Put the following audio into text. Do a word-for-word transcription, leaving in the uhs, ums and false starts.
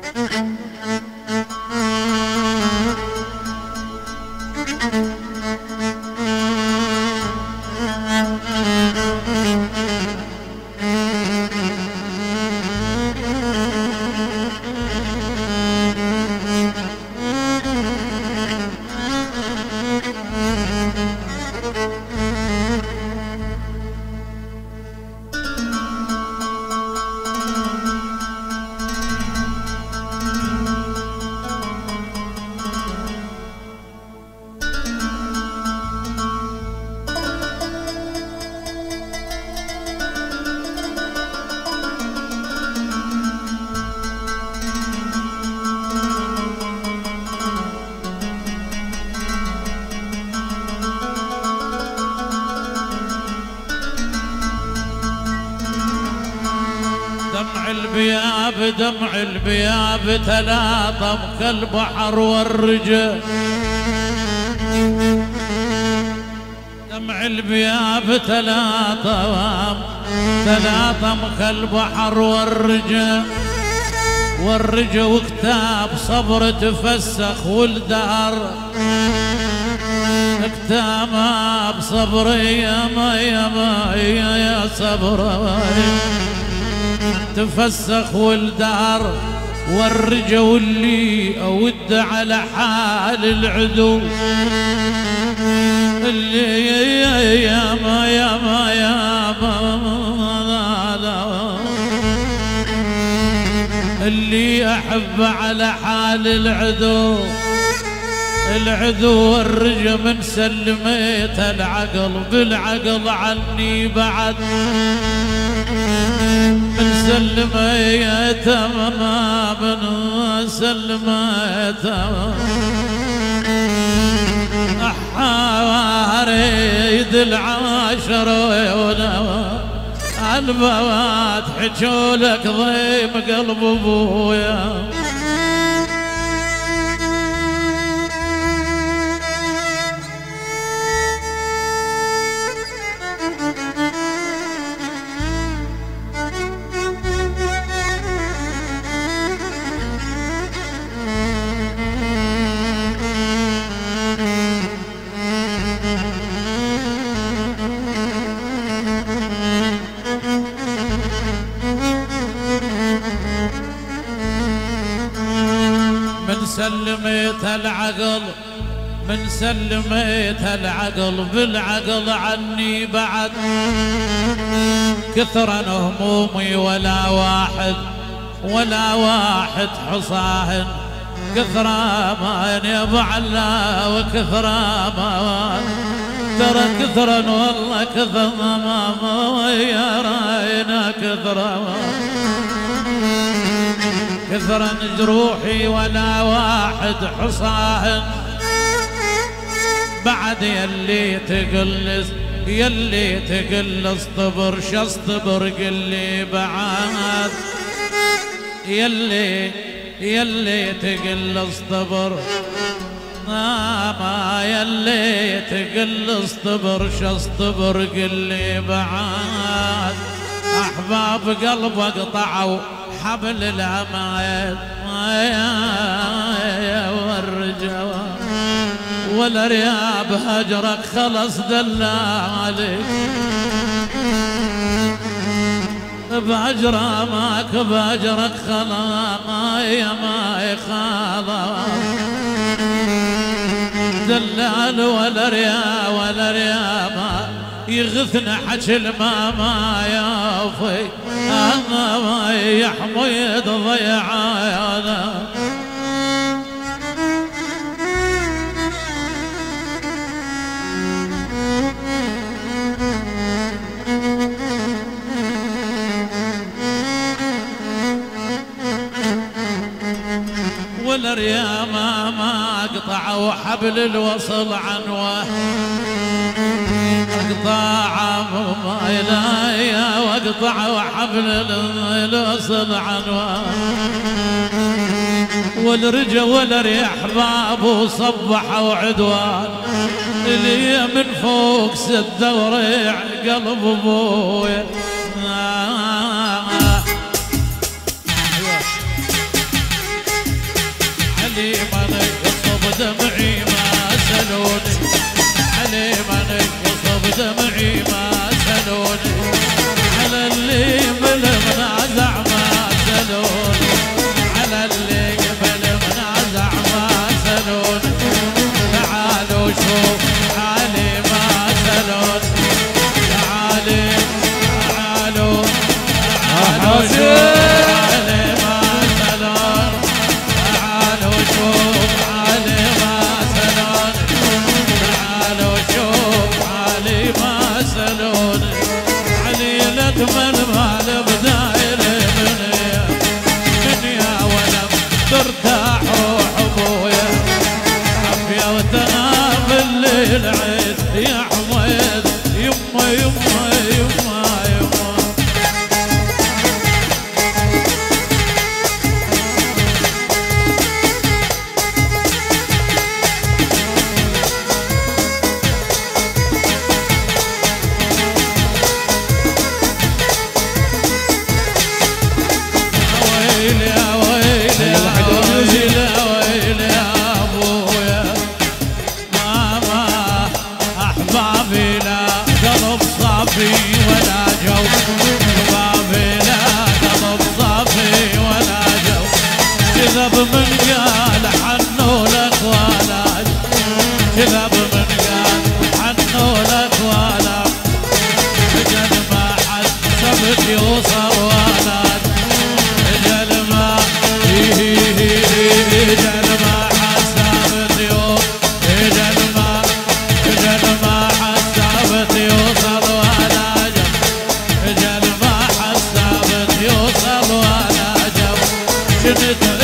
البياب دمع البياب تلاطم كالبحر والرجا، دمع البياب تلاطم تلاطم كالبحر والرجا، والرجا وكتاب صبر تفسخ والدهر كتاب بصبر يا ما يا ما يا صبر تفسخ والدار، والرجا واللي أود على حال العدو اللي يا ما يا ما يا ما اللي أحب على حال العدو، العدو والرجا من سلميت العقل بالعقل عني بعد، من سلميت ما من سلميت أحاريد العاشر ويونا البوات حجولك ضيم قلب ابويا. من سلميت العقل من سلميت العقل بالعقل عني بعد، كثرا همومي ولا واحد ولا واحد حصاهن، كثرا ما يبعلا وكثرا ما ترى كثرا والله كثرا ما ما يا راينا كثرا كثرا جروحي ولا واحد حصاهن، بعد يلي تقلس يلي تقلس اصطبر شاصطبر قلي بعد، يلي يلي تقلس اصطبر ما يلي تقلس اصطبر شاصطبر قلي بعد، احباب قلبك قطعوا حبل العمايل والرجا والرياب هجرك خلص دلالي بهجرة ماك بهجرك خلا ماي ماي خلا دلال ولا ريا ولا ريا ما يغثنا حكي الماما يا في اما ما يحمو يضيع انا والريا ما ما قطعوا حبل الوصل عنوه اقطع ما إلهي واقطع حبل الوصل عنوه، والرجا والريح بابه صبحوا عدوان اللي من فوق سد وريع قلب ابويا. العيد يا حميد يما يما يما يما ويلي يا ويلي يا ويلي يا ويلي يا ابويا ماما احبابي لا قلب صافي ولا جو احبابي لا قلب صافي ولا جو كذب من قال حنوا لك ولا كذب من قال حنوا لك ولا اجل ما حسبت يوصل ولا اجل ما اجل ما حسبت يوصل اجل ما اجل ما حسبت يوصل ولا جب اجل ما حسبت يوصل ولا جب شنت